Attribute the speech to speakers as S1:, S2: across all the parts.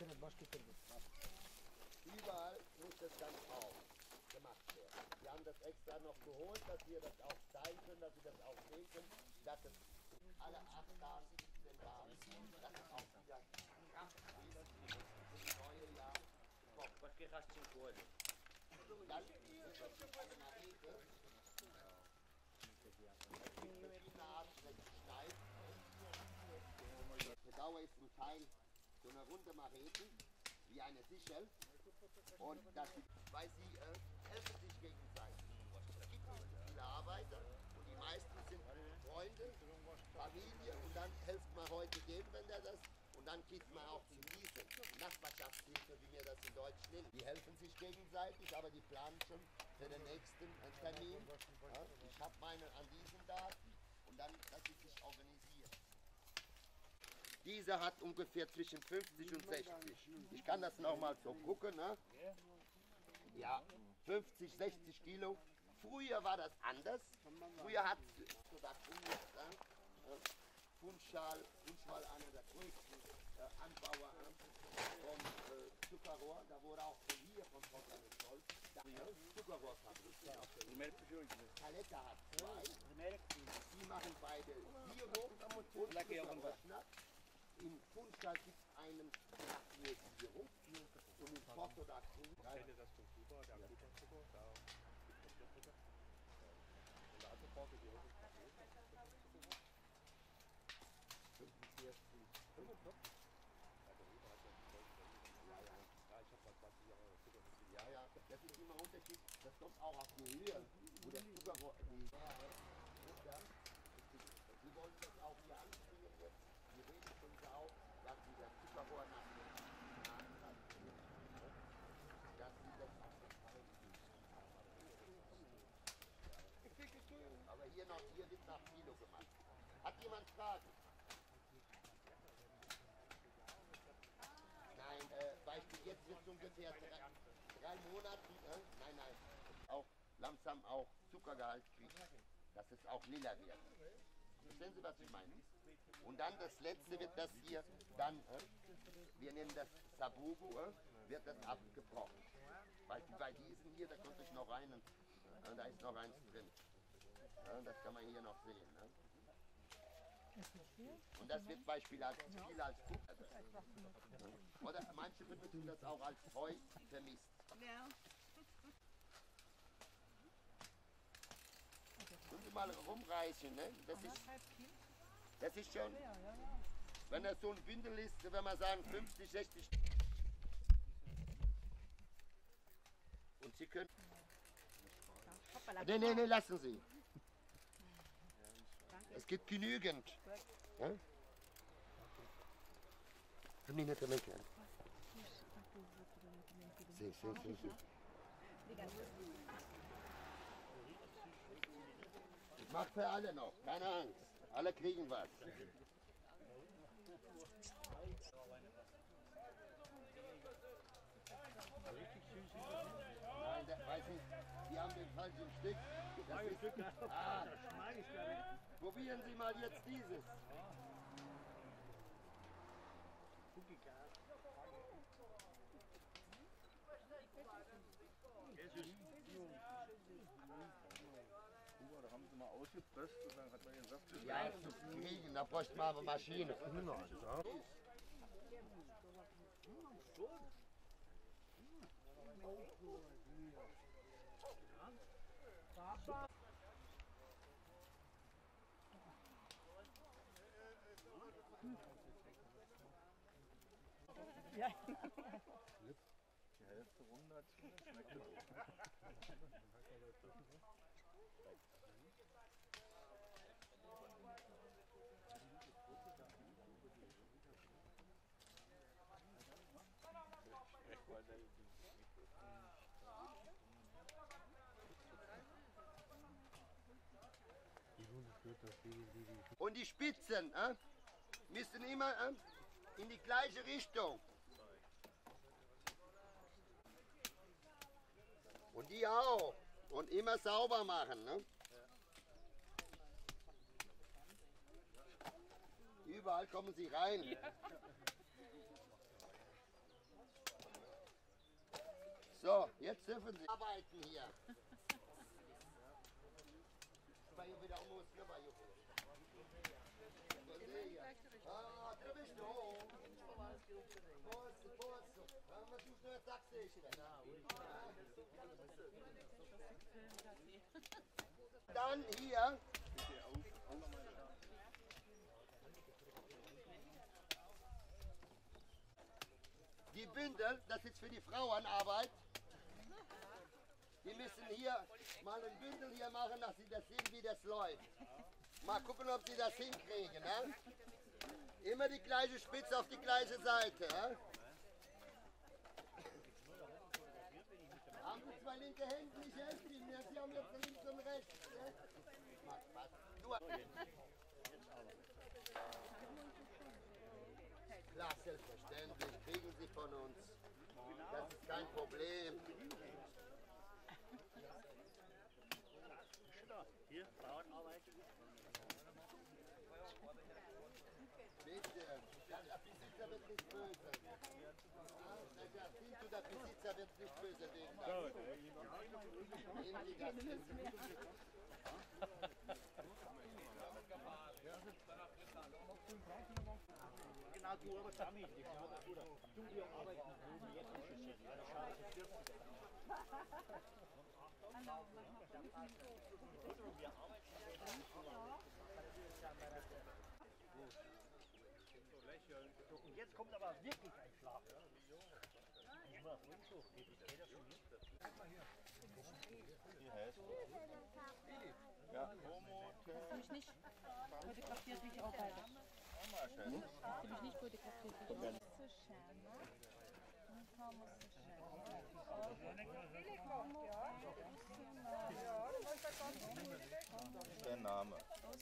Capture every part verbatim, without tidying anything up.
S1: Überall muss das dann auch gemacht werden. Wir haben das extra noch geholt, dass wir das auch zeigen können, dass wir das auch sehen können, dass es alle acht Tage, siebzehn Tage, dass es auch wieder Kraft ist für das neue Jahr gekocht.
S2: Perché resti in cuore?
S1: Dann ist das eine Marete. Es gibt verschiedene Arten, welche schneiden. Die Dauer ist zum Teil so eine runde Marete, wie eine Sichel. Und das, weil sie äh, helfen sich gegenseitig. Es gibt nicht viele Arbeiter und die meisten sind Freunde, Familie und dann hilft man heute dem, wenn der das, und dann geht man auch zu Miete, Nachbarschaftshilfe, wie wir das in Deutsch nennen. Die helfen sich gegenseitig, aber die planen schon für den nächsten äh, Termin. Ja, ich habe meine an diesen Daten und dann, dass sie sich organisieren. Dieser hat ungefähr zwischen fünfzig und sechzig. Ich kann das noch mal so gucken. Ne? Ja, fünfzig, sechzig Kilo. Früher war das anders. Früher hat es gesagt, Funchal, Funchal, einer der größten äh, Anbauer äh, vom äh, Zuckerrohr. Da wurde auch von hier, von Portugal, äh, Zuckerrohrfabrik. Paletta hat zwei. Die machen beide Sirup und Zuckerrohr. In Funchal gibt es einen nur Sirup und in Porto da Kuh.
S3: Das Struktur, der Blutzucker, da gibt es Butter. Und der andere Porto, die Hosen
S1: fünfundvierzig. fünfundvierzig?
S3: Ja, ja. Ja, ich habe mal zwanzig Jahre Zucker mit
S1: Ja, ja, das ist immer Unterschied. Das kommt auch auf die Höhe, wo der Zuckerrohr die ja, Sie wollen das auch hier anbringen jetzt. Wir reden schon auch, dass sie das Zuckerrohr nach dem Markt hat. Dass sie das auch verteilen. Aber hier noch, hier wird nach Kilo gemacht. Hat jemand Fragen? Nein, äh, Beispiel jetzt wird es ungefähr drei, drei Monate, äh, nein, nein, auch langsam auch Zuckergehalt kriegt, dass es auch lila wird. Verstehen Sie, was ich meine? Und dann das letzte wird das hier, dann, äh, wir nennen das Sabugo, äh, wird das abgebrochen. Weil bei diesen hier, da kommt ich noch rein und äh, da ist noch eins drin. Ja, das kann man hier noch sehen. Ne? Und das wird Beispiel als viel als Futter. Ja. Oder manche benutzen das auch als Heu vermisst.
S4: Ja.
S1: Können Sie mal rumreichen, ne? Das ist, das ist schon, wenn das so ein Bündel ist, wenn man sagen fünfzig, sechzig. Und Sie können... Nee, nee, nee, lassen Sie. Es gibt genügend. Ja? Sí, sí, sí, sí. Ich mach für alle noch, keine Angst. Alle kriegen was. Nein, der, weiß nicht, die haben den falschen Stück. Das ist, ah, probieren Sie mal jetzt dieses.
S3: Da haben sie mal ausgepresst und dann hat man den Saft geschmeckt.
S1: Ja, zu kriegen, da bräuchte man aber Maschine.
S4: Ja.
S3: Die Hälfte runter, schmeckt auch.
S1: Und die Spitzen äh, müssen immer äh, in die gleiche Richtung. Und die auch. Und immer sauber machen. Ne? Überall kommen sie rein. So, jetzt dürfen Sie arbeiten hier. Vai eu virar almoço, não vai eu? Ah, atravessou. Posso, posso. Ah, mas os não é taxista. Dann hier. Die Bündel, das ist für die Frauenarbeit. Die müssen hier mal ein Bündel hier machen, dass sie das sehen, wie das läuft. Mal gucken, ob sie das hinkriegen. Ne? Immer die gleiche Spitze auf die gleiche Seite. Ne? Haben Sie zwei linke Hände, ich helfe Ihnen. Ja, Sie haben jetzt links und rechts. Ne? Du. Klar, selbstverständlich, kriegen Sie von uns. Das ist kein Problem.
S3: Hier, Frauenarbeit.
S1: Bitte, der Besitzer wird nicht böse. Der Pinto, der Besitzer wird nicht böse wegen das. Nehmen Sie das hin.
S3: Genau, du aber damit. Du, wir arbeiten mit jetzt ist es jetzt. Also schade, es wird. Und jetzt kommt aber wirklich ein Schlag.
S2: Ja.
S4: Mich nicht fotografiert mich auch weiter. Hast du mich nicht fotografiert?
S2: Der Name.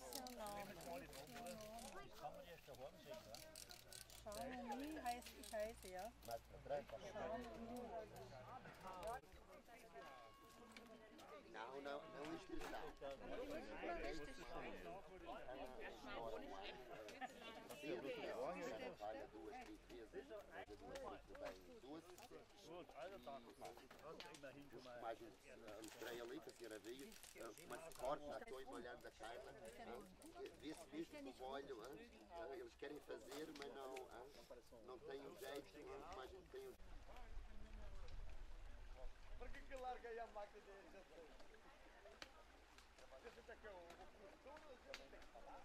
S4: Schauen, heißt ich heiße, ja.
S1: Não, não, não está. Mais uns três ali, que a senhora viu, mas corta, estou molhando a carne, vê-se visto com molho, eles querem fazer, mas não, não têm um jeito, mas a gente tem um...
S3: Por que que larga aí a máquina de gestão? Você tá aqui, eu vou por tudo, você não tem que falar?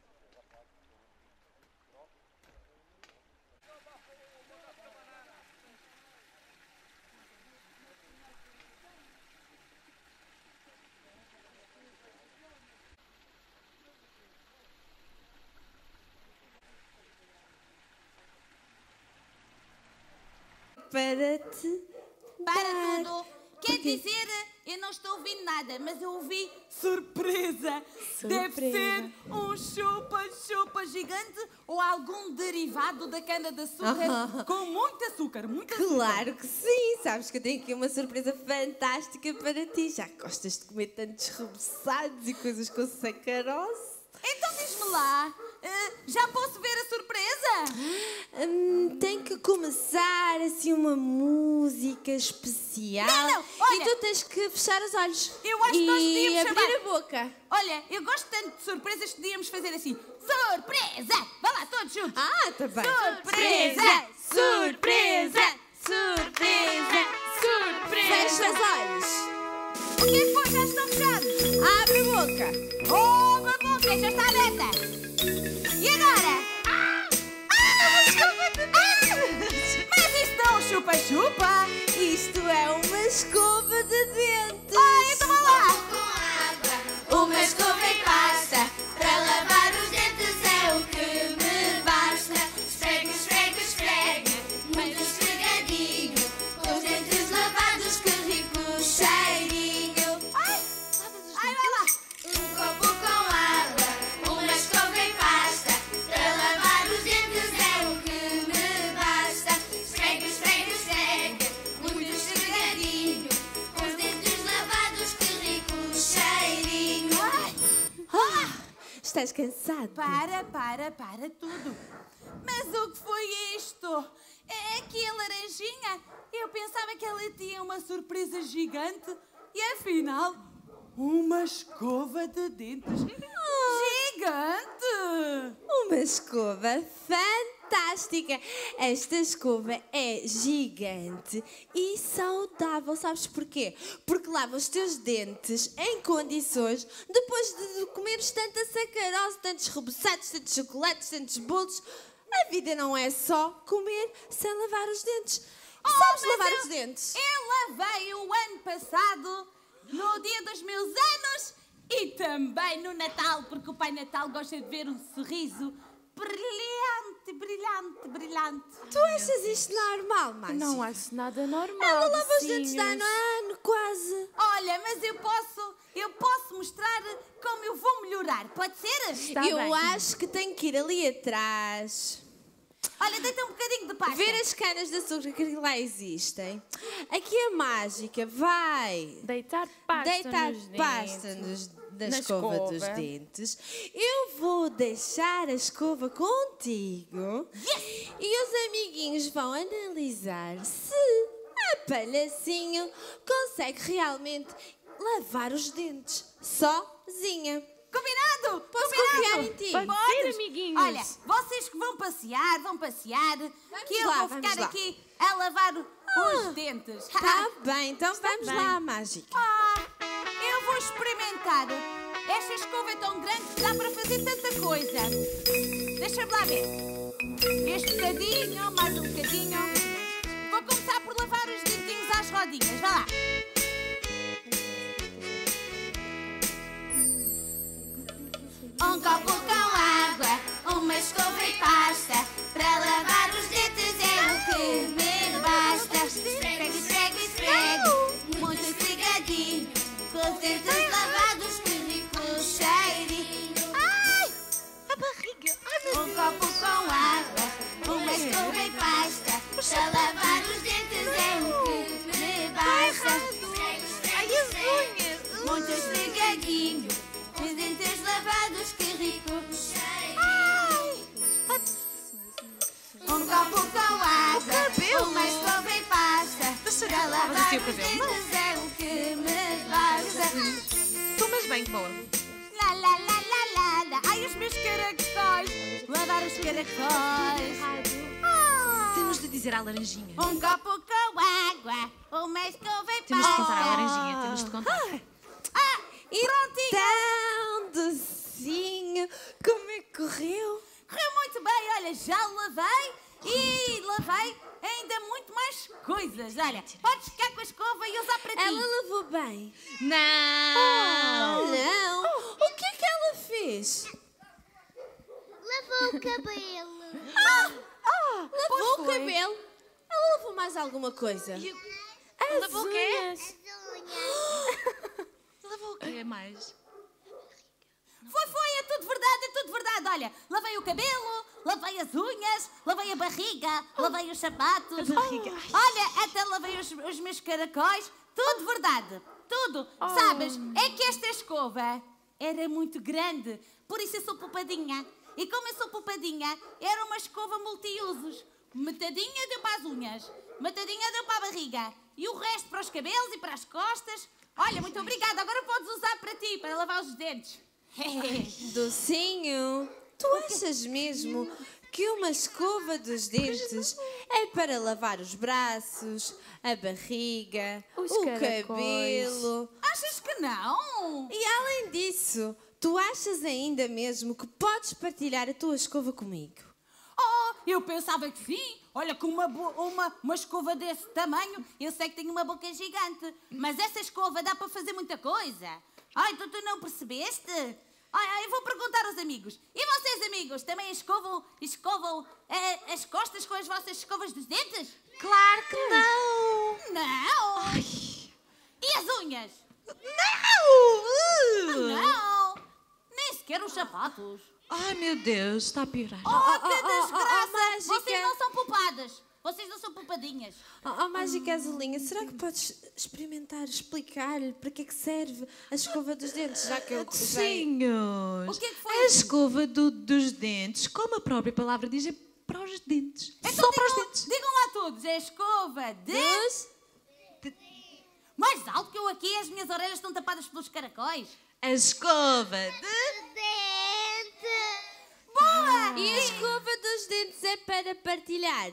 S5: Para te
S6: Para
S5: dar.
S6: tudo. Quer dizer, eu não estou ouvindo nada, mas eu ouvi surpresa. Deve
S5: Surpresa.
S6: ser um chupa-chupa gigante ou algum derivado da cana-de-açúcar
S5: Ah.
S6: com muito açúcar, muito açúcar.
S5: Claro que sim! Sabes que eu tenho aqui uma surpresa fantástica para ti. Já que gostas de comer tantos reboçados e coisas com sacarose?
S6: Então diz-me lá, eh, já posso ver a surpresa?
S5: Hum, tem que começar assim uma música especial.
S6: Não, não, olha.
S5: E tu tens que fechar os olhos.
S6: Eu acho que
S5: e
S6: nós devíamos
S5: abrir
S6: chamar-
S5: a boca.
S6: Olha, eu gosto tanto de surpresas que podíamos fazer assim. Surpresa! Vá lá, todos juntos.
S5: Ah, tá bem.
S6: Surpresa!
S5: Surpresa! Surpresa! Surpresa! Fecha os olhos.
S6: O que é que foi? Já estão fechados.
S5: Abre a boca.
S6: Oh, a boca já está aberta. E agora? Ah! Ah! Mas isso não é um chupa-chupa.
S5: Isto é uma escova de dentes.
S6: Ah, então vá lá.
S7: Com água, uma escova e pasta. Para lavar os dentes é o que me basta. Esfrega, esfrega, esfrega, muito esfregadinho. Com os dentes lavados, que rico cheirinho.
S6: Ai, ai, vai lá.
S7: Um copo com água, uma escova e pasta. Para lavar os dentes é o que me basta. Esfrega, esfrega, esfrega, muito esfregadinho. Com os dentes lavados, que rico cheirinho.
S5: Ah, estás cansado?
S6: Para, para, para tudo. Mas o que foi isto? É aquele
S4: laranjinha, eu pensava que ela tinha uma surpresa gigante e afinal, uma escova de dentes gigante!
S5: Uma escova fantástica! Esta escova é gigante e saudável. Sabes porquê? Porque lava os teus dentes em condições depois de comeres tanta sacarose, tantos reboçados, tantos chocolates, tantos bolos. A vida não é só comer sem lavar os dentes.
S4: Oh,
S5: Sabes
S4: mas
S5: lavar
S4: eu-
S5: os dentes?
S4: Eu lavei o ano passado, no dia dos meus anos e também no Natal, porque o Pai Natal gosta de ver um sorriso brilhante, brilhante, brilhante.
S5: Tu achas isto normal, Mágica?
S8: Não acho nada normal.
S5: Ela lava os
S8: vizinhos.
S5: dentes de ano a ano, quase.
S4: Olha, mas eu posso, eu posso mostrar como eu vou melhorar, pode ser?
S8: Está
S5: Eu
S8: bem.
S5: acho que tenho que ir ali atrás.
S4: Olha, deita um bocadinho de pasta.
S5: Ver as canas de açúcar que lá existem. Aqui a Mágica vai
S8: Deitar pasta
S5: deitar
S8: nos
S5: pasta
S8: dentes.
S5: nos, na,
S8: Na
S5: escova,
S8: escova.
S5: dos dentes. Eu vou deixar a escova contigo. E os amiguinhos vão analisar se a palhacinho consegue realmente lavar os dentes sozinha.
S4: Combinado?
S5: Posso
S4: Combinado?
S5: confiar em ti?
S8: Pode
S4: Podes.
S8: ser, amiguinhos.
S4: Olha, vocês que vão passear, vão passear, que eu
S5: lá,
S4: vou
S5: vamos
S4: ficar
S5: lá.
S4: aqui a lavar os dentes.
S5: Tá bem, então vamos
S8: bem.
S5: lá, Mágica.
S4: Ah, eu vou experimentar. Esta escova é tão grande que dá para fazer tanta coisa. Deixa-me lá ver. Este bocadinho, mais um bocadinho. Vou começar por lavar os dentinhos às rodinhas. Vá lá.
S7: Um copo com água, uma escova e pasta. Para lavar os dentes é o que me basta. Esfregue, esfregue, esfregue, muito esfregadinho. Com os dentes lavados, que rico cheirinho. Ai, a barriga. Um copo com água, uma escova e pasta. Para lavar os dentes é o que me basta. Esfregue, esfregue, esfregue, muito esfregadinho. Os dentes lavados, que rico cheiro. Um copo com água, uma escova e pasta. Para lavar os dentes é o que me basta.
S8: Tomas bem, boa.
S4: Lá, lá, lá, lá, lá, lá. Ai, os meus caracóis. Lavar os caracóis. Ah.
S8: Temos de dizer à laranjinha.
S4: Um copo com água, uma escova e pasta.
S8: Temos de contar à laranjinha, temos de contar.
S4: Ah, e prontinho.
S5: Tão docinho. Como é que correu?
S4: Correu muito bem, olha, já lavei e lavei ainda muito mais coisas. Olha, podes ficar com a escova e usar para ti.
S5: Ela lavou bem.
S8: Não!
S5: Oh, não. O que é que ela fez?
S7: Lavou o cabelo.
S5: Lavou o cabelo. Ela lavou mais alguma coisa?
S8: As Lavou o quê?
S7: As unhas.
S8: Lavou o quê mais?
S4: Foi, foi, é tudo verdade, é tudo verdade. Olha, lavei o cabelo, lavei as unhas, lavei a barriga, lavei os sapatos.
S8: A barriga.
S4: Olha, até lavei os, os meus caracóis. Tudo verdade, tudo. Sabes, é que esta escova era muito grande, por isso eu sou poupadinha. E como eu sou poupadinha, era uma escova multiusos. Metadinha deu para as unhas, metadinha deu para a barriga e o resto para os cabelos e para as costas. Olha, muito obrigada. Agora podes usar para ti, para lavar os dentes.
S5: Docinho, tu achas mesmo que uma escova dos dentes é para lavar os braços, a barriga,
S8: Os
S5: o
S8: caracóis.
S5: cabelo?
S4: Achas que não?
S5: E além disso, tu achas ainda mesmo que podes partilhar a tua escova comigo?
S4: Oh, eu pensava que sim. Olha, com uma, bo- uma, uma escova desse tamanho, eu sei que tenho uma boca gigante. Mas essa escova dá para fazer muita coisa. Ai, tu, tu não percebeste? Ai, ai, eu vou perguntar aos amigos. E vocês, amigos, também escovam, escovam eh, as costas com as vossas escovas dos dentes?
S8: Claro que não!
S4: Não! E as unhas?
S8: Não!
S4: Não! Nem sequer os sapatos.
S8: Ai, meu Deus, está a piorar.
S4: Oh,
S5: oh,
S4: que
S5: oh, oh,
S4: desgraça!
S5: oh, Mágica.
S4: Vocês não são poupadas. Vocês não são poupadinhas.
S5: Oh, oh Mágica Azulinha, será que podes experimentar, explicar-lhe para que é que serve a escova dos dentes, já que eu já...
S8: Senhores,
S4: O que é que foi?
S8: a escova do- dos dentes, como a própria palavra diz, é para os dentes.
S4: Então
S8: Só para os
S4: digam,
S8: dentes.
S4: digam lá todos, é escova de...
S5: Dos...
S4: Mais alto que eu aqui, as minhas orelhas estão tapadas pelos caracóis.
S8: A escova de...
S4: Boa!
S5: E a escova dos dentes é para partilhar?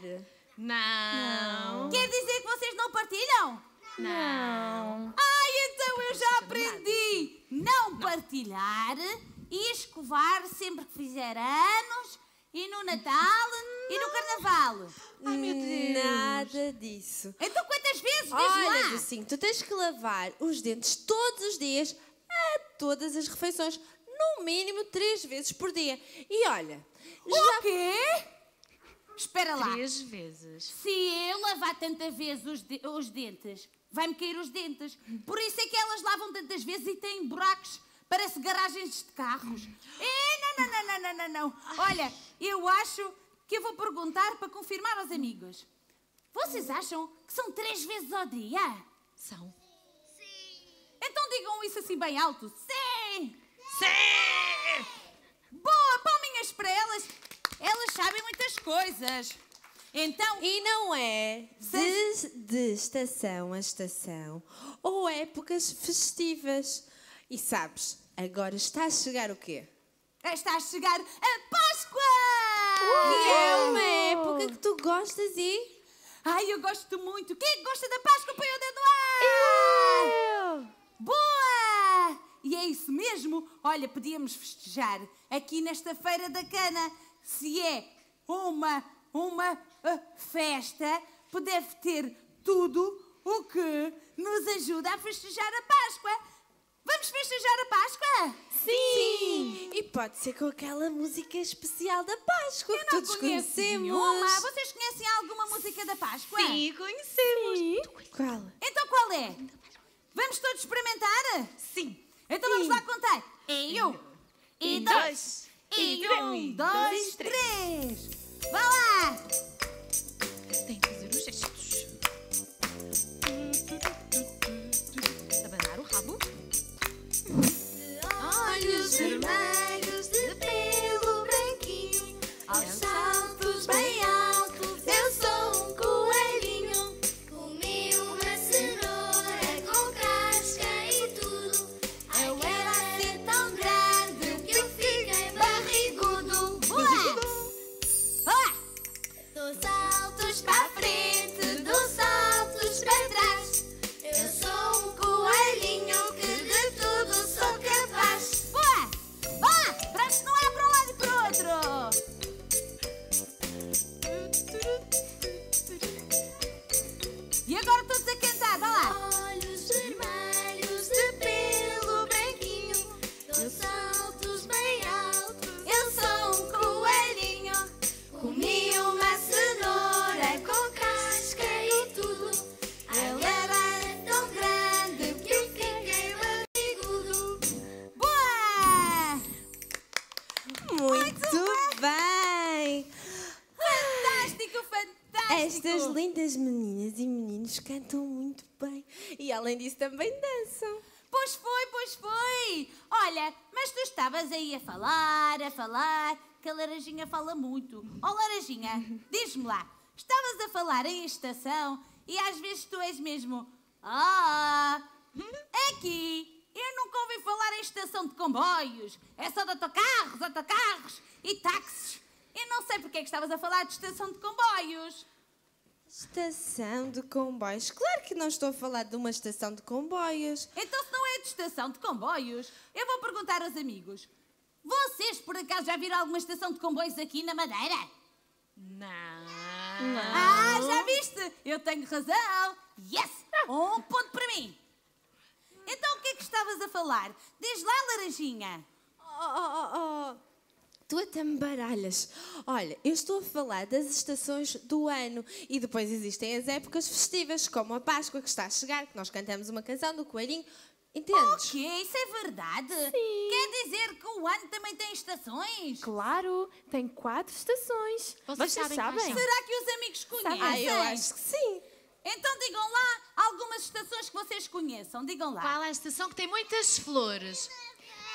S8: Não.
S4: Quer dizer que vocês não partilham?
S8: Não.
S4: Ai, então eu já aprendi. Não partilhar e escovar sempre que fizer anos e no Natal e no Carnaval.
S8: Ai, meu Deus.
S5: Nada disso.
S4: Então quantas vezes? Diz
S5: Olha,
S4: lá.
S5: assim, tu tens que lavar os dentes todos os dias a todas as refeições, no mínimo três vezes por dia. E olha,
S4: O quê? Espera lá.
S8: Três vezes.
S4: Se eu lavar tantas vezes os, de- os dentes, vai-me cair os dentes. Por isso é que elas lavam tantas vezes e têm buracos. Parece garagens de carros. É, não, não, não, não, não, não, não. Olha, eu acho que eu vou perguntar para confirmar aos amigos. Vocês acham que são três vezes ao dia?
S8: São.
S4: Então digam isso assim bem alto. Sim!
S8: Sim!
S4: Boa, palminhas para elas. Elas sabem muitas coisas. Então,
S5: E não é de, de estação a estação ou épocas festivas. E sabes, agora está a chegar o quê?
S4: está a chegar a Páscoa!
S5: Que é uma época que tu gostas e...
S4: Ai, eu gosto muito. Quem é que gosta da Páscoa? Põe o dedo lá!
S5: Eu!
S4: Boa! E é isso mesmo. Olha, podíamos festejar aqui nesta Feira da Cana. Se é uma, uma uh, festa, deve ter tudo o que nos ajuda a festejar a Páscoa. Vamos festejar a Páscoa?
S5: Sim! E pode ser com aquela música especial da Páscoa que
S4: Não
S5: todos
S4: conheço
S5: conhecemos.
S4: nenhuma. Vocês conhecem alguma música da Páscoa?
S8: Sim, conhecemos.
S5: Qual?
S4: Então qual é? Vamos todos experimentar?
S8: Sim.
S4: Então vamos lá contar. E um, e dois, e um, dois, três. Vá lá!
S8: Tem que fazer os gestos. Abanar o rabo.
S7: Olhos vermelhos de pelo branquinho, aos saltos bem altos, eu sou um coelhinho. Comi uma cenoura com casca e tudo. Eu era assim tão grande que eu fiquei barrigudo.
S4: Boa! Boa!
S7: Dou saltos para a frente, dou saltos para trás. Eu sou um coelhinho que de tudo sou capaz.
S4: Boa! Boa! Braços não é para um lado e para o outro. E agora todos a cantar, vá lá.
S7: Olhos vermelhos de pelo branquinho, dou saltos bem altos. Eu sou um coelhinho. Comi uma cenoura com casca e tudo. Eu era tão grande que eu fiquei barrigudo.
S4: Boa!
S5: Muito bem!
S4: Fantástico, fantástico!
S5: Estas lindas meninas e meninos cantam muito bem. E além disso também dançam.
S4: Pois foi, pois foi. Olha, mas tu estavas aí a falar, a falar, que a Laranjinha fala muito. Ó Laranjinha, diz-me lá, estavas a falar em estação e às vezes tu és mesmo... Ah, aqui, eu nunca ouvi falar em estação de comboios. É só de autocarros, autocarros e táxis. Eu não sei porque é que estavas a falar de estação de comboios.
S5: Estação de comboios. Claro que não estou a falar de uma estação de comboios.
S4: Então, se não é de estação de comboios, eu vou perguntar aos amigos. Vocês, por acaso, já viram alguma estação de comboios aqui na Madeira?
S8: Não.
S4: Ah, já viste? Eu tenho razão. Yes! Um ponto para mim. Então, o que é que estavas a falar? Diz lá, Laranjinha.
S5: Oh, oh, oh, oh. Tu até me baralhas. Olha, eu estou a falar das estações do ano e depois existem as épocas festivas, como a Páscoa que está a chegar, que nós cantamos uma canção do coelhinho. Entendes?
S4: O quê? Isso é verdade? Sim. Quer dizer que o ano também tem estações?
S9: Claro, tem quatro estações.
S8: Vocês
S9: Vocês,
S8: sabem
S9: sabem?
S8: quais são?
S4: Será que os amigos conhecem?
S5: Ah, eu acho que sim.
S4: Então digam lá algumas estações que vocês conheçam. Digam lá.
S8: Qual é a estação que tem muitas flores?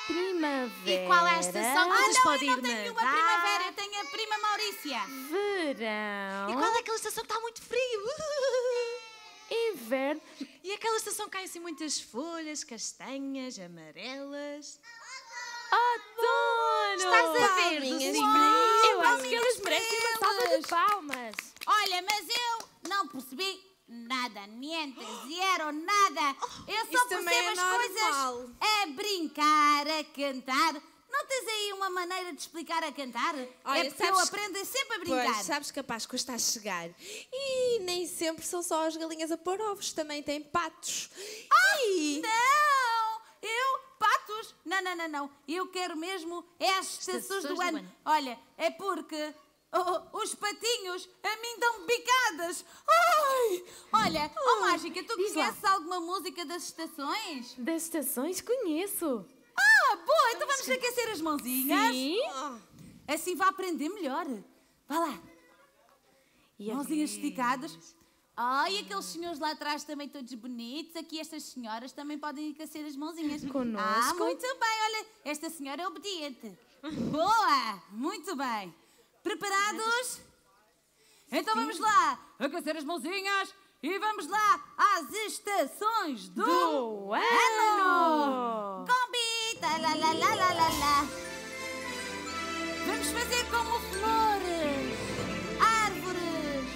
S9: primavera.
S8: E qual é a estação que
S4: Ah,
S8: nos
S4: não,
S8: pode
S4: eu
S8: ir
S4: não tenho nenhuma
S8: nadar?
S4: primavera, eu tenho a prima Maurícia.
S9: Verão.
S8: E qual é aquela estação que está muito frio?
S9: Inverno.
S8: E aquela estação que caem assim muitas folhas, castanhas, amarelas.
S9: Outono.
S8: Estás a ver,
S5: Palminhas
S8: Dulcinha?
S5: para
S9: Eu acho que eles merecem uma salva de palmas.
S4: Olha, mas eu não percebi nada, niente, zero, nada. Eu só
S5: isso também
S4: percebo
S5: é
S4: as coisas
S5: normal.
S4: a brincar, a cantar. Não tens aí uma maneira de explicar a cantar?
S5: Olha,
S4: é porque eu
S5: sabes-
S4: aprendo sempre a brincar.
S5: Pois, sabes que a Páscoa está a chegar. E nem sempre são só as galinhas a pôr ovos, também tem patos. E...
S4: Não! Eu, patos? Não, não, não, não. Eu quero mesmo é as estações,
S8: Estações
S4: do,
S8: do
S4: ano.
S8: ano.
S4: Olha, é porque oh, os patinhos a mim dão picadas. Ai! Olha, oh, Mágica, tu
S9: diz lá.
S4: conheces alguma música das estações?
S9: Das estações conheço.
S4: Ah, boa! Então vamos aquecer as mãozinhas.
S9: Sim.
S4: Assim vai aprender melhor. Vá lá.
S9: E a
S4: Mãozinhas esticadas. Ai, aqueles senhores lá atrás também todos bonitos. Aqui estas senhoras também podem aquecer as mãozinhas.
S9: Conosco.
S4: Ah, muito bem. Olha, esta senhora é obediente. Boa! Muito bem. Preparados? Então vamos lá. Aquecer as mãozinhas e vamos lá às estações do,
S9: Do
S4: ano.
S9: ano.
S4: Combita, lá, lá, lá, lá, lá, lá. Vamos fazer como flores, árvores.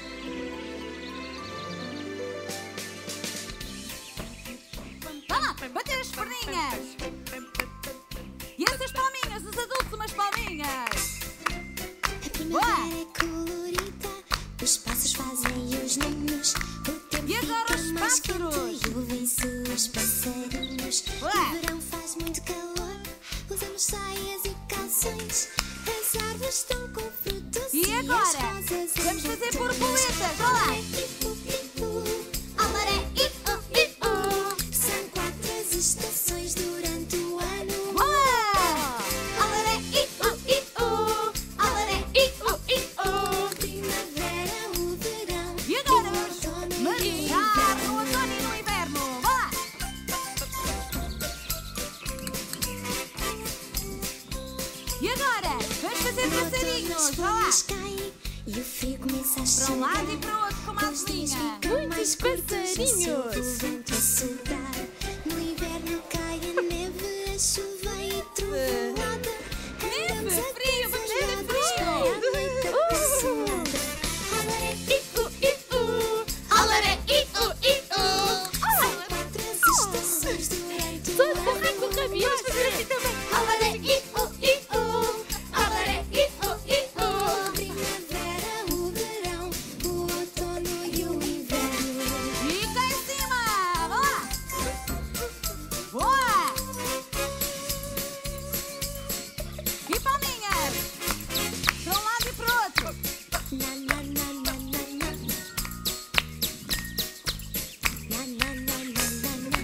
S4: Vá lá, bater as perninhas. E essas palminhas, os adultos, umas palminhas.
S7: A primavera é colorida, os pássaros fazem os ninhos. O tempo
S4: E agora
S7: fica
S4: os
S7: mais
S4: pássaros?
S7: quente e ouvem-se os passarinhos.
S4: Ué.
S7: O verão faz muito calor, usamos saias e calções. As árvores estão com frutos
S4: E
S7: as
S4: agora?
S7: rosas
S4: Vamos fazer
S7: andam
S4: borboletas, vá lá.
S7: Ipu, ipu, alaré, ipu, ipu. São quatro as estações durante o ano.
S4: Boa!
S7: Alaré, ipu, ipu. Alaré, ipu, ipu. Primavera, o verão.
S4: E agora
S7: o
S4: vamos
S7: outono e o
S4: marchar no
S7: inverno.
S4: outono e no inverno. Vá lá. E agora? Vamos fazer
S7: No outono as
S4: passarinhos. Vá lá.
S7: folhas caem e o frio começa a
S4: Para
S7: chegar.
S4: um lado e para o outro, como a
S7: Os dias
S4: linha.
S7: ficam
S9: Muitos
S7: mais curtos,
S9: passarinhos.
S7: assim o vento a soprar. No inverno cai a neve, a chuva e trovoada. Andamos
S4: Neve,
S7: a
S4: frio, vamos ter
S7: casas
S4: frio.
S7: à noite abençoada. Alaré, ipu, ipu. Alaré, ipu, ipu. São quatro as estações durante o
S9: Todo
S7: ano.
S9: borraco com rabiões. Fazer assim também.
S7: Alaré, ipu, ipu. Alaré, ipu, ipu. Primavera, o verão, o outono e o inverno.
S4: E cá em cima. Vá lá. Boa. E palminhas. Para um lado e para o outro.
S7: Na, na, na, na, na, na. Na, na, na, na, na, na.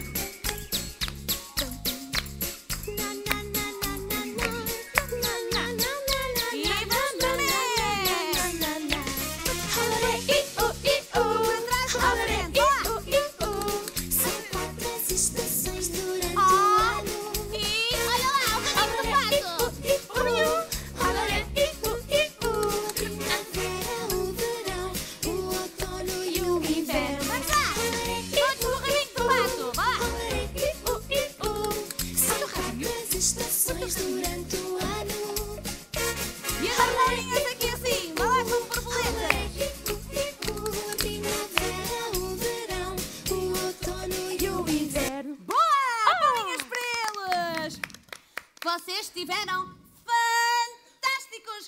S7: Na, na, na, na, na, na. Na, na, na, na, na,
S4: E
S7: na,
S4: vamos
S7: na,
S4: também.
S7: na, na, na. Alaré, ipu, ipu.
S4: Para trás, para a
S7: Alaré,
S4: frente. Vá lá.
S7: ipu, ipu. São quatro as estações durante o
S4: Ah,
S7: ano.
S4: e olha lá, o caminho do pato.
S7: Alaré, ipu, ipu. Primavera, o verão, o outono e o inverno.
S4: Vamos lá. Todos no rabinho do pato. Vá lá.
S7: Alaré, ipu, ipu. São quatro as estações durante o ano.
S4: E as arvorinhas aqui assim. Vá lá como borboletas.
S7: Alaré, ipu, ipu. A primavera, o verão, o outono e o inverno.
S4: Boa! Palminhas para eles! Vocês estiveram fantásticos!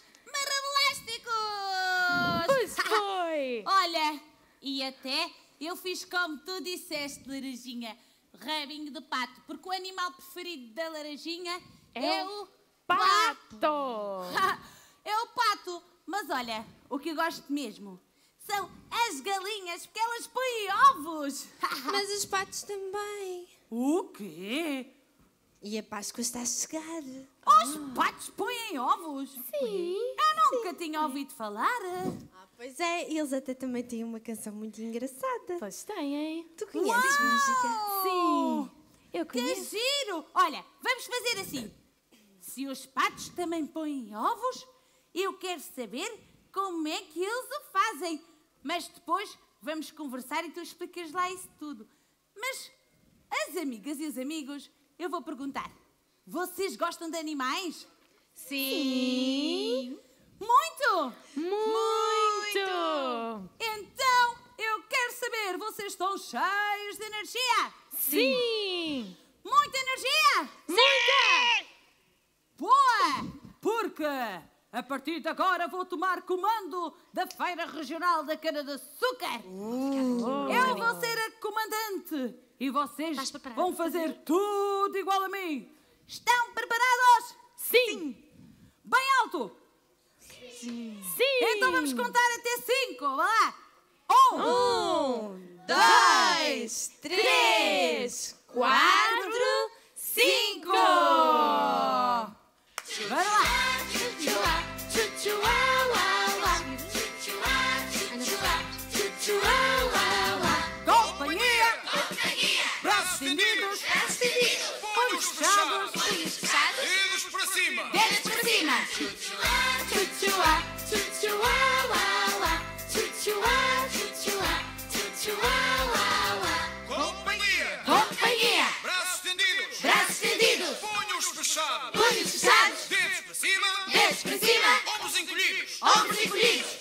S9: Pois
S4: Maravilásticos!
S9: foi.
S4: Olha, e até eu fiz como tu disseste, Laranjinha. Rabinho de pato. Porque o animal preferido da Laranjinha é,
S9: É
S4: o
S9: Pato.
S4: é o pato. Mas olha, o que eu gosto mesmo são as galinhas, porque elas põem ovos.
S5: Mas os patos também.
S4: O quê?
S5: E a Páscoa está a chegar.
S4: Os patos põem ovos?
S9: Sim.
S4: Eu nunca tinha ouvido falar.
S5: Ah, pois é, eles até também têm uma canção muito engraçada.
S9: Pois têm.
S5: Tu conheces, Mágica?
S9: Sim. Eu
S4: Que
S9: conheço.
S4: giro! Olha, vamos fazer assim. Se os patos também põem ovos, eu quero saber como é que eles o fazem. Mas depois vamos conversar e tu explicas lá isso tudo. Mas as amigas e os amigos, eu vou perguntar. Vocês gostam de animais?
S8: Sim.
S4: Muito!
S9: Muito!
S4: Então, eu quero saber, vocês estão cheios de energia?
S9: Sim!
S4: Muita energia?
S9: Muita!
S4: Boa! Porque a partir de agora vou tomar comando da Feira Regional da Cana-de-Açúcar. Eu vou ser a comandante e vocês
S8: Estás preparado
S4: vão
S8: para
S4: fazer tudo igual a mim. Estão preparados?
S9: Sim!
S4: Bem alto!
S9: Sim!
S4: Então vamos contar até cinco. Vá lá! Um,
S5: Um, dois, três, quatro,
S4: cinco! Bora lá! Companhia! Braços estendidos! Punhos fechados!
S7: Dedos para cima!
S4: Dedos para cima!
S7: Companhia!
S4: Companhia!
S7: Braços estendidos!
S4: Braços estendidos!
S7: Punhos fechados!
S4: Punhos fechados!
S7: Dedos para cima!
S4: Dedos para cima!
S7: Ombros encolhidos!
S4: Ombros encolhidos!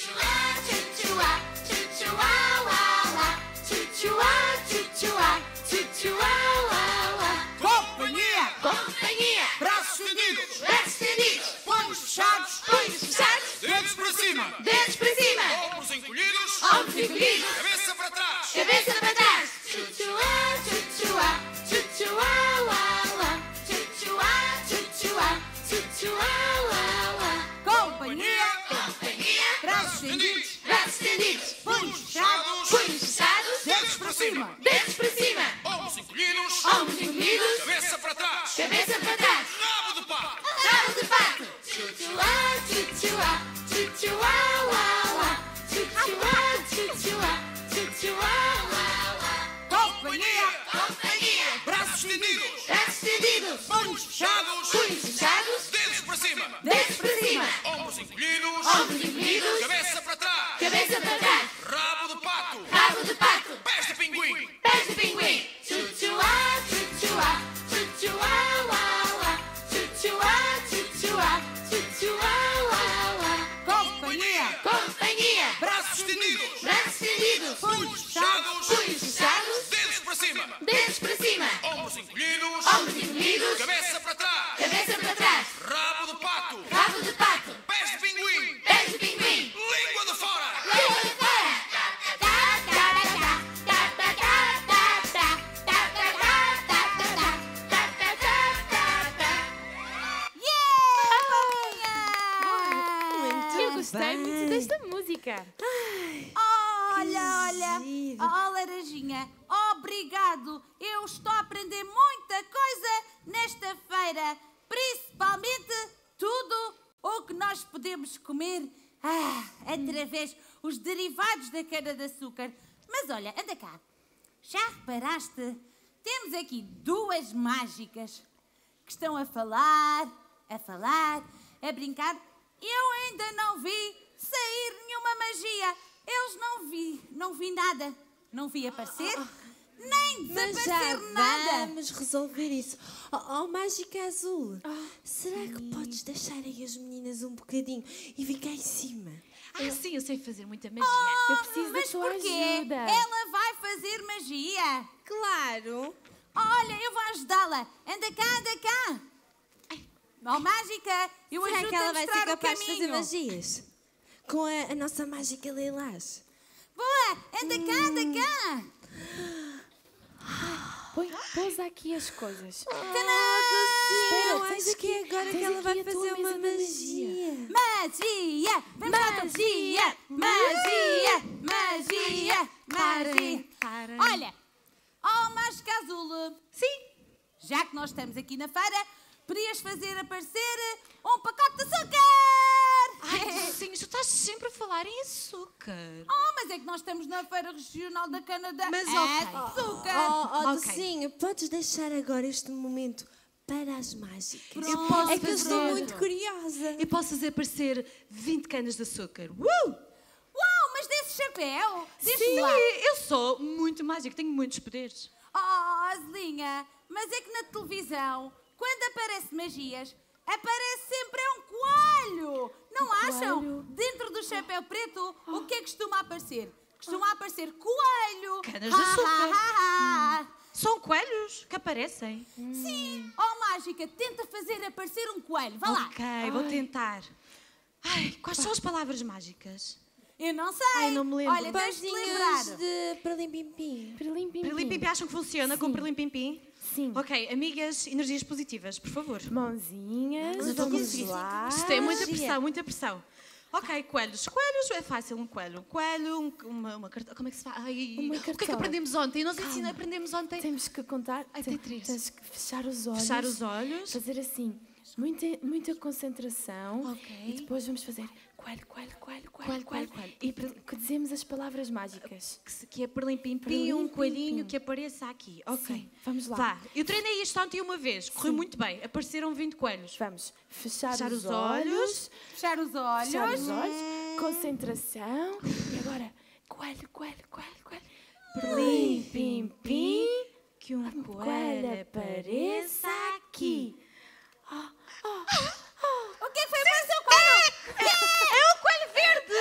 S4: Companhia!
S7: Companhia! Braços estendidos!
S4: Braços estendidos!
S7: Punhos fechados!
S4: Punhos fechados!
S7: Dedos para cima!
S4: Dedos para cima!
S7: Ombros encolhidos!
S4: Ombros encolhidos!
S7: Cabeça para trás!
S4: Cabeça para trás! Companhia!
S7: Companhia!
S4: Braços estendidos! Braços estendidos! Punhos
S7: fechados!
S4: Punhos fechados!
S7: Dedos para cima!
S4: Dedos para cima!
S7: Ombros encolhidos!
S4: Ombros encolhidos!
S7: Cabeça para trás!
S4: Cabeça para trás!
S7: Rabo de pato!
S4: Rabo de pato! Companhia!
S7: Companhia! Braços estendidos!
S4: Braços estendidos!
S7: Punhos fechados!
S4: Punhos fechados!
S7: Dedos para cima!
S4: Dedos para cima!
S7: Ombros encolhidos!
S4: Ombros encolhidos!
S7: Cabeça para trás!
S4: Cabeça para trás!
S7: Rabo de pato!
S4: Rabo de pato!
S7: Pés de pinguim!
S4: Pés de pinguim! Chuchuá, chuchuá, chuchuá, uá, chuchuá, chuchuá, chuchuá, uá. Companhia! Companhia!
S7: Braços estendidos!
S4: Braços estendidos!
S7: Punhos fechados!
S4: Punhos fechados!
S7: Dedos para cima!
S4: Dedos para cima!
S7: Ombros encolhidos!
S4: Ombros encolhidos!
S7: Cabeça para trás!
S4: Cabeça para trás!
S7: Rabo de pato!
S4: Rabo de pato!
S7: Pés de pinguim!
S4: Pés de pinguim!
S7: Língua de fora!
S4: Língua de fora!
S9: Eu gostei muito desta música.
S4: Olha, olha,
S5: giro.
S4: oh, Laranjinha, obrigado. Eu estou a aprender muita coisa nesta feira, principalmente tudo o que nós podemos comer ah, através os derivados da cana-de-açúcar. Mas olha, anda cá, já reparaste? Temos aqui duas mágicas que estão a falar, a falar, a brincar. Eu ainda não vi sair nenhuma magia. Eles não vi, não vi nada. Não vi aparecer, nem
S5: Mas
S4: desaparecer
S5: já
S4: nada.
S5: vamos resolver isso. Oh, oh, Mágica Azul, será que podes deixar aí as meninas um bocadinho e vir cá em cima?
S8: Ah, sim, eu sei fazer muita magia.
S9: Eu preciso da
S4: Mas
S9: tua
S4: porquê?
S9: ajuda.
S4: Ela vai fazer magia.
S5: Claro.
S4: Olha, eu vou ajudá-la. Anda cá, anda cá. Oh, Mágica, eu
S5: Será
S4: ajudo
S5: que ela
S4: a
S5: vai
S4: mostrar
S5: ser capaz
S4: o
S5: de fazer
S4: caminho.
S5: magias? Com a, a nossa Mágica Lilás.
S4: Boa, anda cá, anda cá.
S9: Põe, pousa aqui as coisas.
S5: Eu
S9: tens
S5: acho que é
S9: aqui-
S5: agora que
S9: tens
S5: ela vai
S9: aqui a tua
S5: fazer uma
S9: mesa de
S5: magia.
S4: Magia! Vamos lá, magia! Magia! Magia! Magia!
S9: Para.
S4: Olha, oh Mágica Azul, sim, já que nós estamos aqui na feira, podias fazer aparecer um pacote de açúcar!
S8: Ai, sim, tu estás estás sempre a falar em açúcar.
S4: Oh, mas é que nós estamos na Feira Regional da Canadá.
S8: Mas,
S4: é
S8: ok.
S4: açúcar.
S5: Oh, oh,
S8: Ok.
S5: Docinho, podes deixar agora este momento para as mágicas.
S8: Eu posso
S5: É que eu estou
S8: fazer-
S5: muito curiosa.
S8: Eu posso fazer aparecer vinte canas de açúcar. Uh!
S4: Uau, mas desse chapéu? Diz-me
S8: Sim,
S4: lá.
S8: eu sou muito mágica, tenho muitos poderes.
S4: Oh, Azelinha, mas é que na televisão, quando aparece magias, aparece sempre um coelho. Não acham?
S9: coelho?
S4: Dentro do chapéu preto, o que é que costuma aparecer? Costuma aparecer coelho.
S8: Canas de
S4: Ha,
S8: açúcar.
S4: ha, ha, ha.
S8: São coelhos que aparecem.
S4: Sim. Oh, mágica, tenta fazer aparecer um coelho. Vá lá.
S8: Ok, vou tentar. Ai, quais são as palavras mágicas?
S4: Eu não sei.
S9: Ai, não me lembro.
S4: Olha, tens de lembrar.
S5: Pãozinhos de perlim-pim-pim.
S9: Perlim, pim,
S8: Perlim
S9: pim.
S8: Pimpi acham que funciona com Perlim Pimpim?
S9: Sim.
S8: Ok, amigas, energias positivas, por favor.
S9: Mãozinhas,
S8: Mas eu estou a
S9: vamos
S8: conseguir.
S9: lá.
S8: Isto é muita pressão, muita pressão. Ok, coelhos. Coelhos é fácil, um coelho. Um coelho, um, uma, uma cartola. Como é que se faz? Ai,
S9: Uma
S8: o que é que
S9: cartola.
S8: aprendemos ontem? Nós ensina, aprendemos ontem.
S9: Temos que contar.
S8: Ai, tem três.
S9: Tens que fechar os olhos.
S8: Fechar os olhos.
S9: Fazer assim, muita, muita concentração.
S8: Ok.
S9: E depois vamos fazer coelho, coelho, coelho, coelho,
S8: Coelho,
S9: coelho.
S8: coelho, coelho.
S9: E pre- que dizemos as palavras mágicas.
S8: Que, se- que é Perlim Pimpim,
S9: Perlim
S8: um
S9: Pimpim.
S8: coelhinho que apareça aqui. Ok.
S9: Sim, vamos lá.
S8: Vá. Eu treinei isto ontem uma vez. Correu
S9: Sim.
S8: muito bem. Apareceram vinte coelhos.
S9: Vamos fechar,
S8: Fechar
S9: os,
S8: os olhos.
S9: olhos.
S4: Fechar os olhos.
S9: Fechar os olhos. Concentração. E agora, coelho, coelho, coelho, coelho. Perlim, pim, pim.
S8: Que um
S9: Coelho apareça aqui.
S4: O que é que foi para o seu coelho?
S8: É o coelho verde!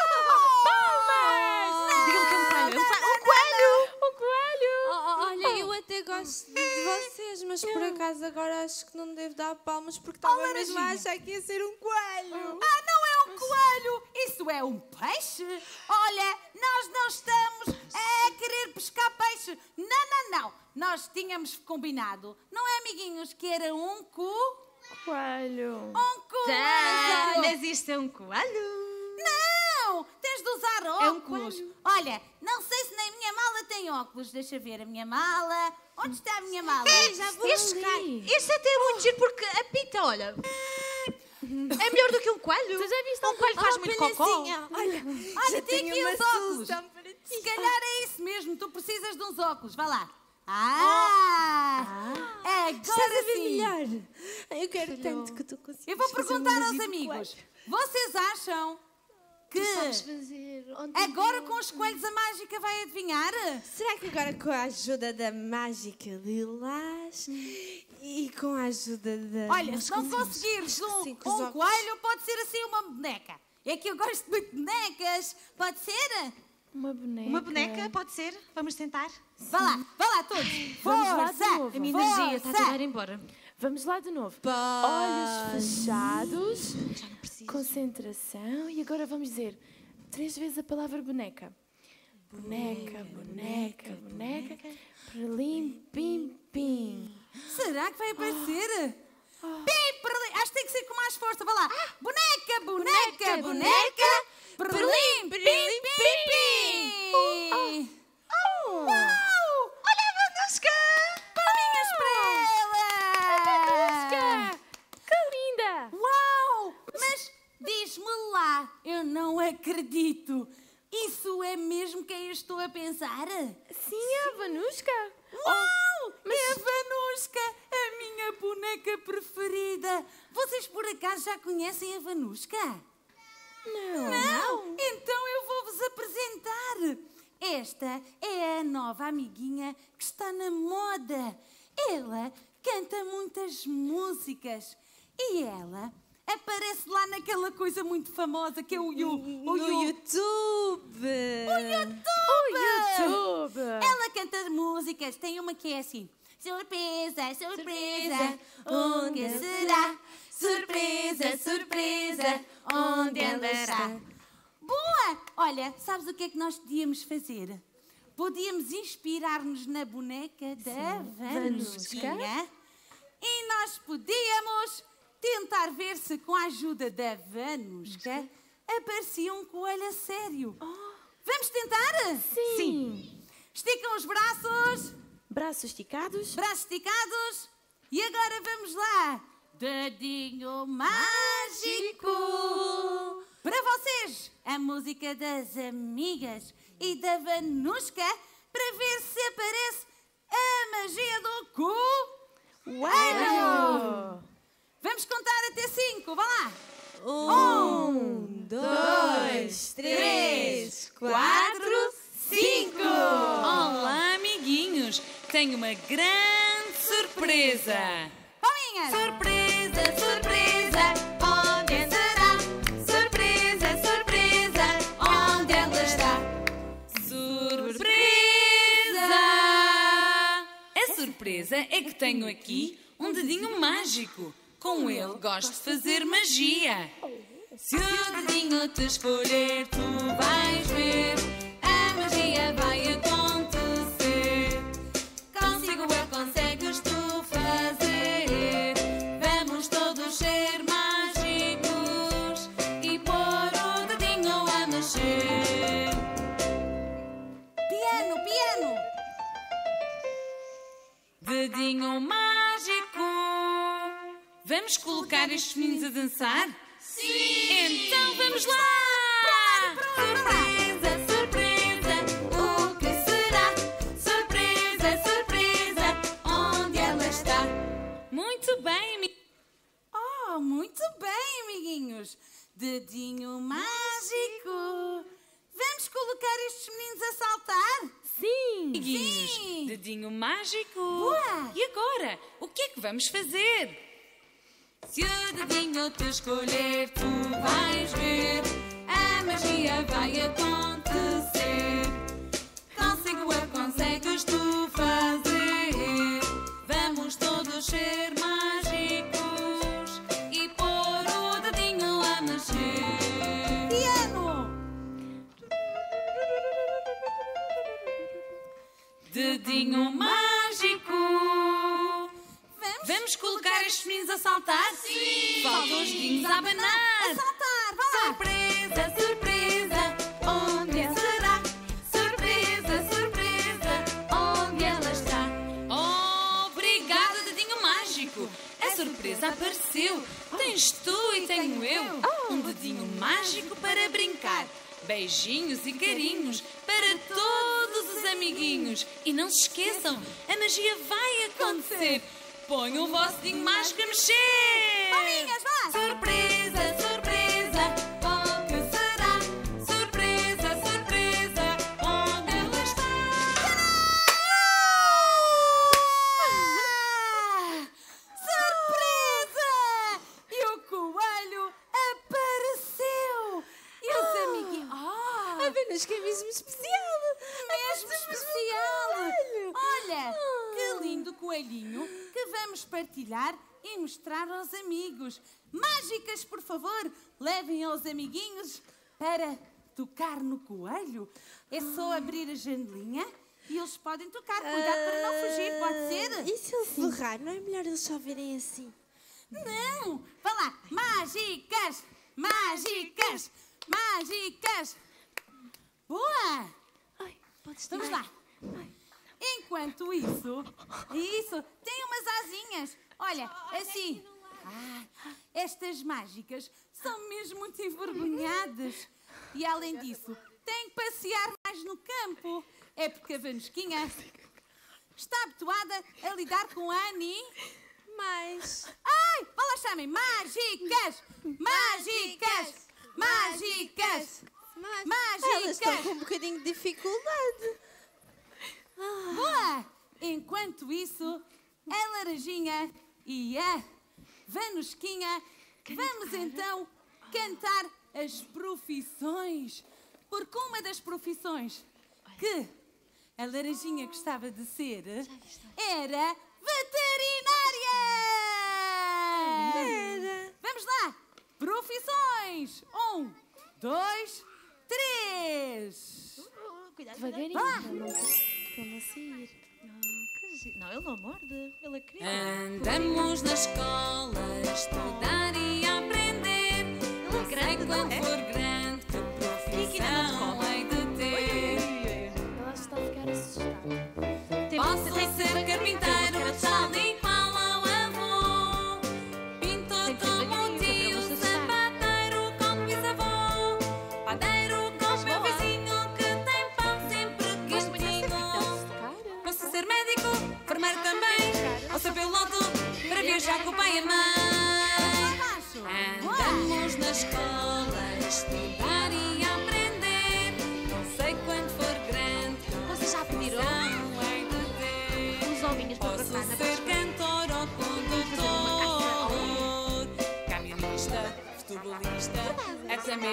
S9: Palmas!
S8: Digam que é um coelho. É um coelho. Um coelho!
S9: O coelho!
S5: Oh, oh, olha, eu até gosto de vocês, mas por acaso agora acho que não devo dar palmas porque estava mesmo a achar que ia ser um coelho.
S4: Ah, não é um coelho, isso é um peixe. Olha, nós não estamos a querer pescar peixe. Não, não, não. Nós tínhamos combinado, não é, amiguinhos, que era um cu...
S9: Coelho.
S4: Um
S8: Tá,
S4: coelho.
S8: mas isto é um coelho.
S4: Não, tens de usar
S8: É um
S4: óculos.
S8: coelho.
S4: Olha, não sei se na minha mala tem óculos. Deixa ver a minha mala. Onde está a minha mala?
S5: Já vou
S8: Este,
S5: ali.
S8: este até é muito giro porque apita, olha. É melhor do que um coelho.
S9: Tu já viste
S8: um coelho faz
S5: Oh,
S8: muito cocó.
S5: palhacinha, olha,
S4: Olha,
S5: já
S4: tem
S5: tenho
S4: aqui
S5: uma
S4: os óculos.
S5: solução para ti.
S4: Se calhar é isso mesmo, tu precisas de uns óculos. Vá lá. Ah!
S5: Estás
S4: Agora
S5: a ver
S4: sim.
S5: melhor. Eu quero tanto que tu consigas
S4: Eu vou
S5: fazer
S4: perguntar
S5: uma
S4: aos
S5: magia de
S4: amigos.
S5: coelho.
S4: Vocês acham que
S8: fazer.
S4: agora com os coelhos a mágica vai adivinhar?
S5: Será que agora com a ajuda da mágica Lilás e com a ajuda da...
S4: Olha,
S5: Nós
S4: se não
S5: conseguimos.
S4: conseguires
S5: Acho que
S4: um,
S5: sim, com os
S4: um
S5: óculos.
S4: coelho, pode ser assim uma boneca. É que eu gosto muito de bonecas. Pode ser?
S9: Uma boneca.
S8: Uma boneca, pode ser? Vamos tentar?
S4: Vá lá, vá lá todos.
S9: Vamos lá de
S4: Força!
S9: novo.
S8: A minha
S4: Força!
S8: energia está a ir embora.
S9: Vamos lá de novo.
S5: Paz.
S9: Olhos fechados.
S8: Já não preciso.
S9: Concentração. E agora vamos dizer três vezes a palavra boneca. Boneca, boneca, boneca. Perlim, pim, pim.
S4: Será que vai aparecer? Pim, perlim. Acho que tem que ser com mais força. Vá lá. Boneca, boneca, boneca. Perlim, pim, pim, pim. Uau!
S8: Olha a Vanusca!
S4: Palminhas para ela!
S9: Que linda!
S4: Uau! Mas diz-me lá, eu não acredito. Isso é mesmo quem eu estou a pensar?
S9: Sim, é a Vanusca.
S4: Uau! É a Vanusca, a minha boneca preferida. Vocês por acaso já conhecem a Vanusca?
S9: Não.
S4: Não? Então eu vou-vos apresentar. Esta é a nova amiguinha que está na moda. Ela canta muitas músicas e ela aparece lá naquela coisa muito famosa que é o, o, o,
S5: No
S4: o
S5: YouTube.
S4: YouTube.
S9: YouTube.
S4: Ela canta músicas, tem uma que é assim: surpresa, surpresa, onde será? Surpresa, surpresa, onde ela está? Boa! Olha, sabes o que é que nós podíamos fazer? Podíamos inspirar-nos na boneca da Vanusquinha e nós podíamos tentar ver se com a ajuda da Vanusca aparecia um coelho a sério. Vamos tentar?
S9: Sim.
S4: Esticam os braços,
S9: Braços esticados.
S4: braços esticados e agora vamos lá. Dedinho mágico, Para vocês, a música das amigas e da Vanushka, para ver se aparece a magia do coelho. Vamos contar até cinco, vá lá.
S5: Um, dois, três, quatro, cinco.
S10: Olá, amiguinhos. Tenho uma grande surpresa.
S4: Palminhas.
S7: Surpresa, surpresa, onde será? Surpresa, surpresa, onde ela está?
S10: Surpresa! A surpresa é que tenho aqui um dedinho mágico. Com ele gosto de fazer magia. Se o dedinho te escolher, tu vais ver. A magia vai acontecer. Consigo eu, consegues tu fazer. Vamos todos ser mágicos e pôr o dedinho a mexer.
S4: Piano, piano.
S10: Dedinho mágico. Vamos colocar estes meninos a dançar?
S7: Sim!
S10: Então vamos lá!
S7: Surpresa, surpresa, o que será? Surpresa, surpresa, onde ela está?
S10: Muito bem, ami-
S4: Oh, muito bem, amiguinhos. Dedinho mágico. Vamos colocar estes meninos a saltar?
S9: Sim!
S10: amiguinhos.
S4: Sim.
S10: Dedinho mágico.
S4: Boa.
S10: E agora? O que é que vamos fazer? Se o dedinho te escolher, tu vais ver. A magia vai acontecer. Consigo eu, consegues tu fazer. Vamos todos ser mágicos e pôr o dedinho a mexer.
S4: Piano.
S10: Dedinho mágico.
S4: Vamos,
S10: Vamos colocar estes meninos a saltar?
S7: Sim!
S10: Faltam os dedinhos a abanar.
S4: a saltar. Vá lá.
S7: Surpresa, surpresa, onde será? Surpresa, surpresa, onde ela está?
S10: Obrigada, dedinho mágico. A surpresa apareceu. Tens tu e tenho eu. Um dedinho mágico para brincar. Beijinhos e carinhos para todos os amiguinhos. E não se esqueçam, a magia vai acontecer. Ponham o vosso dedinho mágico a mexer.
S4: Palminhas, vá.
S7: Surpresa, surpresa, o que será? Surpresa, surpresa, onde ela está?
S4: Ah, surpresa! E o coelho apareceu. E os amiguinhos... Ah,
S5: A Vanushka é mesmo especial.
S4: mesmo especial. Olha, que lindo coelhinho que vamos partilhar e mostrar aos amigos. Mágicas, por favor, levem aos amiguinhos para tocar no coelho. É só abrir a janelinha e eles podem tocar. Cuidado para não fugir, pode ser?
S5: E se ele ferrar, não é melhor eles só verem assim?
S4: Não! Vá lá! Mágicas! Mágicas! Mágicas! Boa!
S5: Ai, podes
S4: Vamos
S5: tirar.
S4: lá! Enquanto isso, isso, tem umas asinhas. Olha, assim. Ah, estas mágicas são mesmo muito envergonhadas. E além disso, têm que passear mais no campo. É porque a Vanusquinha está habituada a lidar com a Ani.
S5: Mas...
S4: Ai, vá lá, chamem! Mágicas! Mágicas! Mágicas!
S5: Mas...
S4: Mágicas!
S5: Elas estão com um bocadinho de dificuldade.
S4: Boa! Enquanto isso, a Laranjinha e a Vanusquinha, vamos então cantar as profissões. Porque uma das profissões que a Laranjinha gostava de ser era veterinária!
S5: Era.
S4: Vamos lá! Profissões! Um, dois, três!
S9: Devagarinho,
S4: Vá lá.
S9: para não, para não sair.
S8: Não, ele não morde. Ele é criança.
S10: Andamos na escola a estudar e a aprender. Não sei quando for grande que profissão hei de ter.
S9: Ela está a ficar assustada.
S10: Posso ser carpinteiro, tal e qual ao avô. Pintor como o tio, sapateiro como bisavô.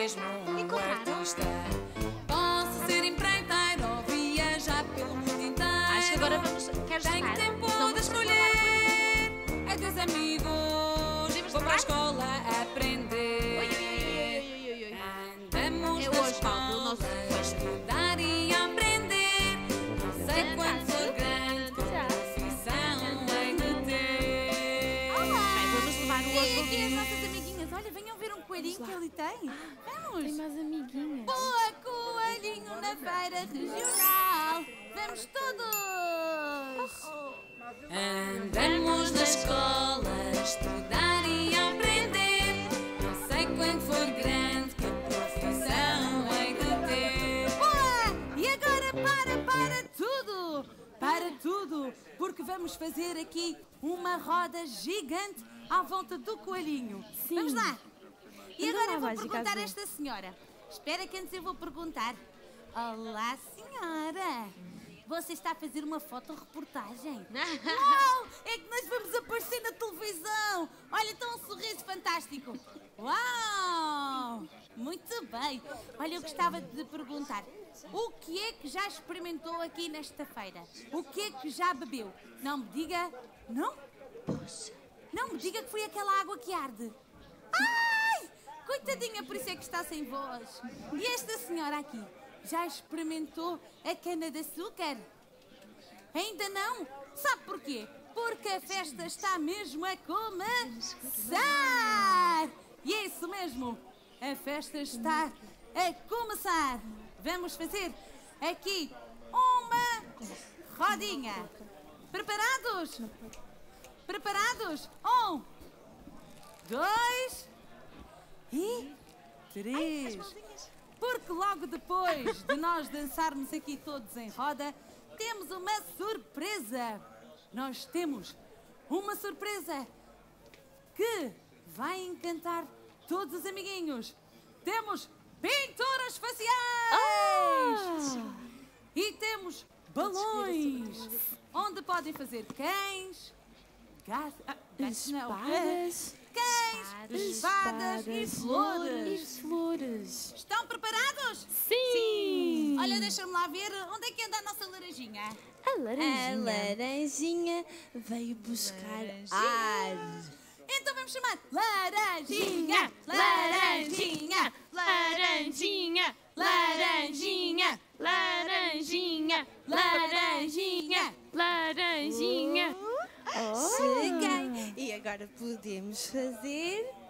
S10: mesmo um artista. Posso ser empreiteiro ou viajar pelo mundo inteiro.
S8: Acho que agora vamos. Queres
S10: Tenho
S8: tocar?
S10: tempo
S8: Não,
S10: de escolher. É teus amigos. Vou para a escola aprender.
S8: Oi, oi, oi, oi, oi, oi.
S10: Andamos
S8: É
S10: na
S8: hoje, Paulo, o nosso
S10: escola a estudar e aprender. Não sei quando for grande, que profissão hei de ter.
S8: Bem, vamos levar o
S4: E
S8: hoje
S4: aqui as nossas amiguinhas. Olha, venham ver um coelhinho que ele tem.
S9: Tem
S4: Vamos.
S9: mais amiguinhas.
S4: Boa coelhinho na feira regional. Vamos todos.
S10: Andamos na escola a estudar e aprender. Não sei quando for grande, que profissão hei de ter.
S4: Boa! E agora para, para tudo! Para tudo! Porque vamos fazer aqui uma roda gigante à volta do coelhinho.
S9: Sim.
S4: Vamos lá! E
S9: Então
S4: agora
S9: lá,
S4: vou
S9: mágica
S4: perguntar a
S9: azul.
S4: esta senhora. Espera que antes eu vou perguntar. Olá, senhora! Você está a fazer uma fotoreportagem? Uau! É que nós vamos aparecer na televisão! Olha, então um sorriso fantástico! Uau! Muito bem! Olha, eu gostava de perguntar. O que é que já experimentou aqui nesta feira? O que é que já bebeu? Não me diga... Não? Não me diga que foi aquela água que arde. Ai! Coitadinha, por isso é que está sem voz. E esta senhora aqui, já experimentou a cana-de-açúcar? Ainda não? Sabe porquê? Porque a festa está mesmo a começar! E é isso mesmo, a festa está a começar! Vamos fazer aqui uma rodinha. Preparados? Preparados? Um, dois e três. Porque logo depois de nós dançarmos aqui todos em roda, temos uma surpresa. Nós temos uma surpresa que vai encantar todos os amiguinhos. Temos pinturas faciais! E temos balões, onde podem fazer cães, gatos, ah, gatos não,
S9: Espadas.
S4: cães, espadas, e flores.
S9: E flores.
S4: Estão preparados?
S9: Sim!
S4: Olha, deixa-me lá ver onde é que anda a nossa laranjinha.
S9: A
S5: A
S9: laranjinha.
S5: laranjinha veio buscar ar.
S4: Então vamos chamar laranjinha, laranjinha,
S9: Laranjinha, laranjinha, laranjinha, laranjinha, laranjinha.
S5: Cheguei. E agora podemos fazer